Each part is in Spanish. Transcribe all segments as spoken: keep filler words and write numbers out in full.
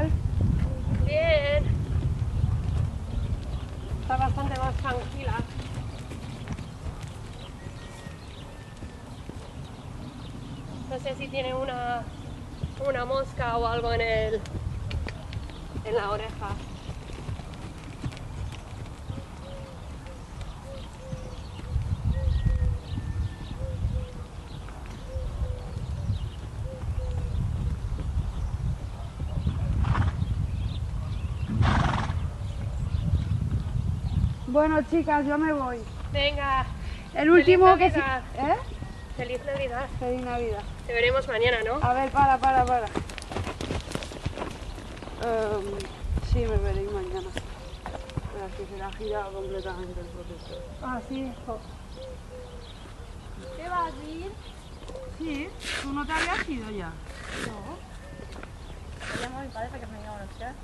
tal? Bien. Está bastante más tranquila. No sé si tiene una, una mosca o algo en el, en la oreja. Bueno, chicas, yo me voy. Venga. El último Feliz que... Navidad. ¿Eh? Feliz Navidad. Feliz Navidad. Te veremos mañana, ¿no? A ver, para, para, para. Um, sí, me veréis mañana. Pero es que se le ha girado completamente el protector. Ah, sí. Oh. ¿Te vas a ir? Sí, ¿tú no te habías ido ya? No. Me llamo a mi padre para que me diga una cosa.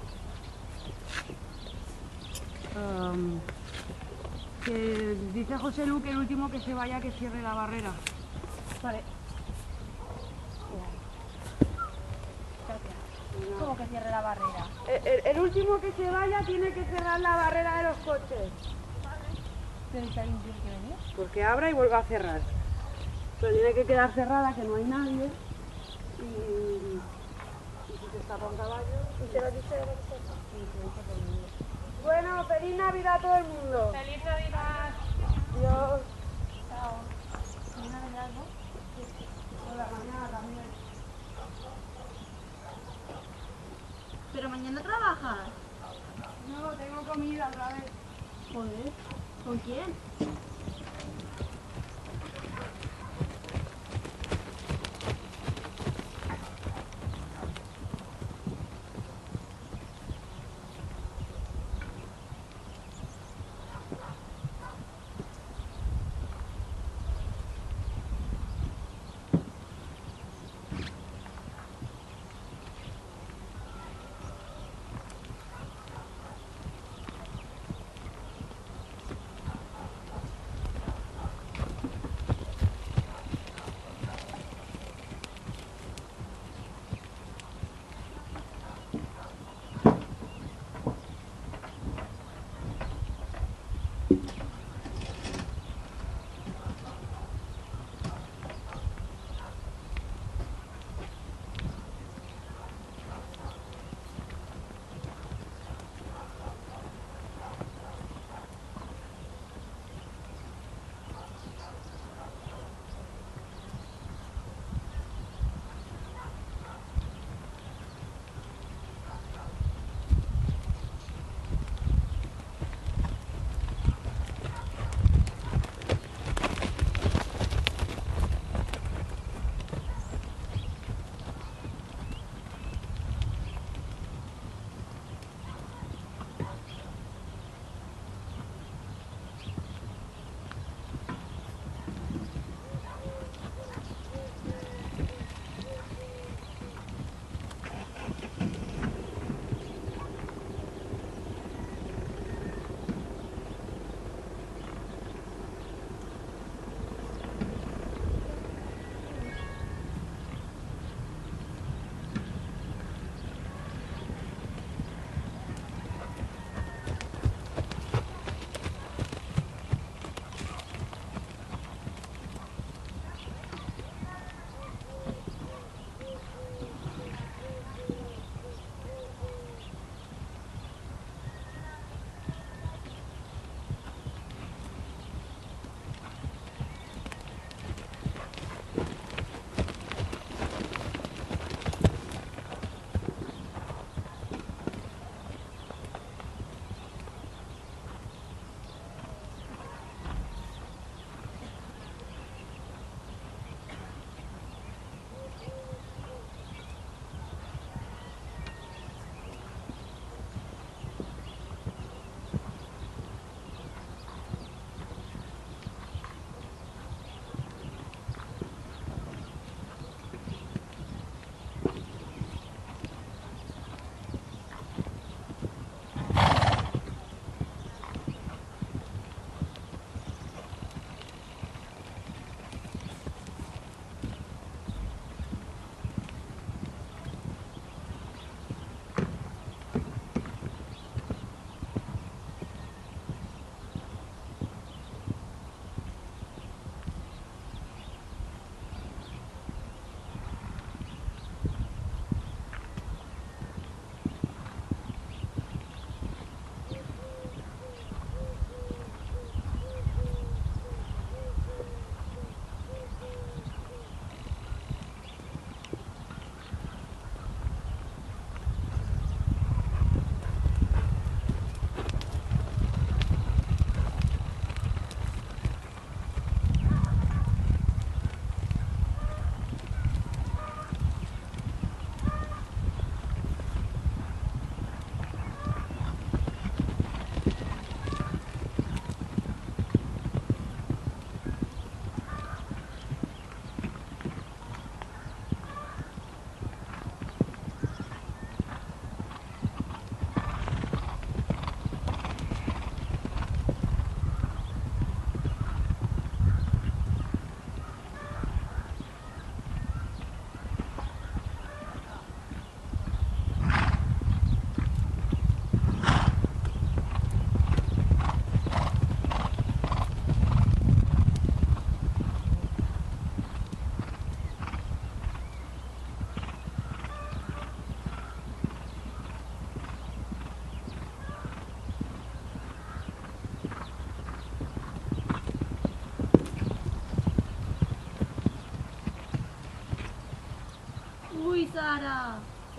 Um, que dice José Lu que el último que se vaya que cierre la barrera. Vale. Gracias. ¿Cómo que cierre la barrera? El, el, el último que se vaya tiene que cerrar la barrera de los coches. ¿Pero si alguien tiene que venir? Porque abra y vuelva a cerrar. Pero tiene que quedar cerrada, que no hay nadie. Y, y si te escapa un caballo... ¿Y te lo dice de la cosa? Sí, se dice todo el mundo. Bueno, feliz Navidad a todo el mundo. ¡Feliz Navidad! Dios. Chao. ¿Feliz Navidad, no? Por la mañana también. ¿Pero mañana trabajas? No, tengo comida otra vez. Joder. ¿Con quién?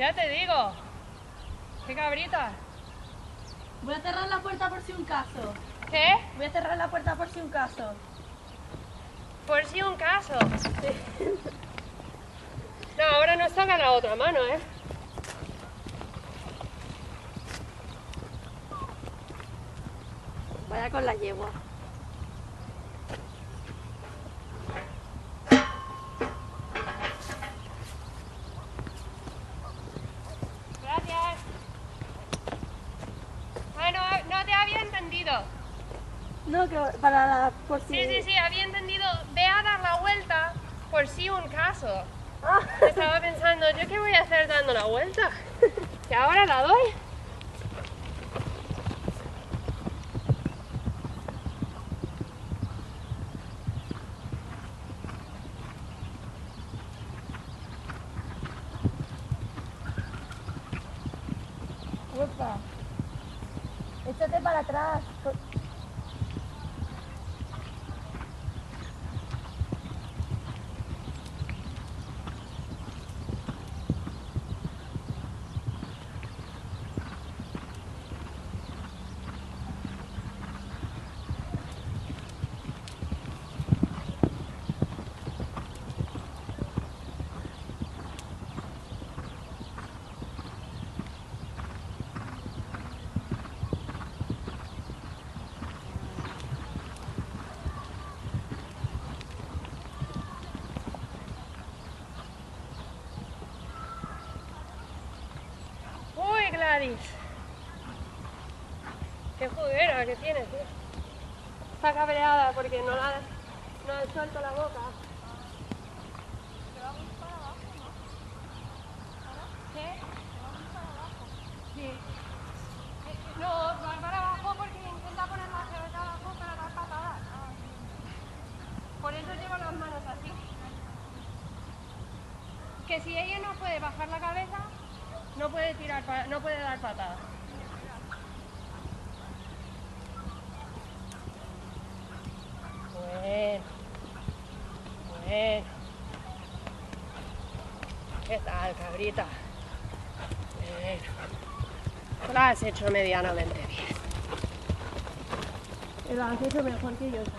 Ya te digo. ¡Qué cabrita! Voy a cerrar la puerta por si un caso. ¿Qué? Voy a cerrar la puerta por si un caso. Por si un caso. No, ahora nos toca la otra mano, ¿eh? Vaya con la yegua. Gracias. Ah, no, no te había entendido. No, que para la... por si... Sí, sí, sí, había entendido. Ve a dar la vuelta por si un caso. Ah. Estaba pensando, ¿yo qué voy a hacer dando la vuelta? Que ahora la doy. Ufa. Échate para atrás. Uy, Gladys. Qué juguera que tienes, tío. Está cabreada porque no la no le suelto la boca. ¿Qué? Sí. Eh, No, va para abajo porque intenta poner la cabeza abajo para dar patadas. Por eso llevo las manos así. Que si ella no puede bajar la cabeza, no puede tirar, pa- no puede dar patadas. Bueno. Bueno. ¿Qué tal, cabrita? Bueno. Lo has hecho medianamente bien. Lo has hecho mejor que yo.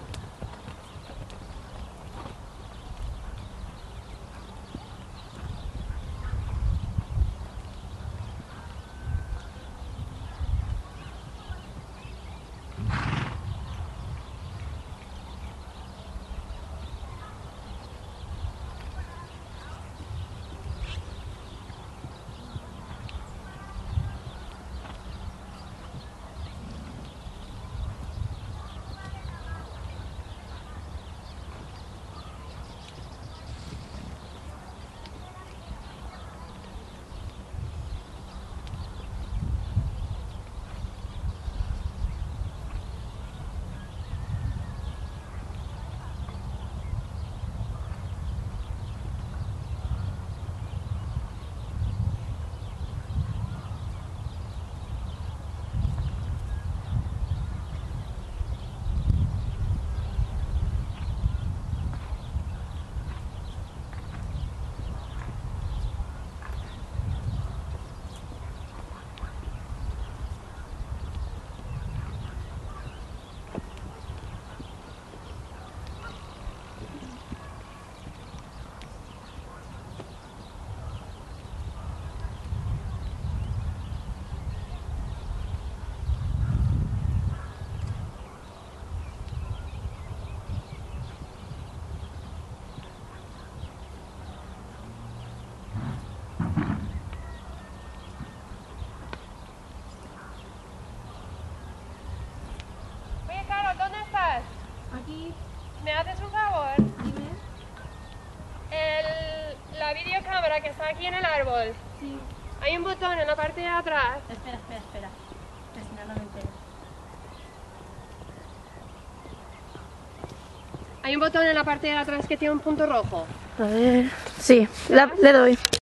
Aquí. ¿Me haces un favor? Dime. El, la videocámara que está aquí en el árbol. Sí. Hay un botón en la parte de atrás. Espera, espera, espera. Que si no, no me entero. Hay un botón en la parte de atrás que tiene un punto rojo. A ver. Sí, la- le doy.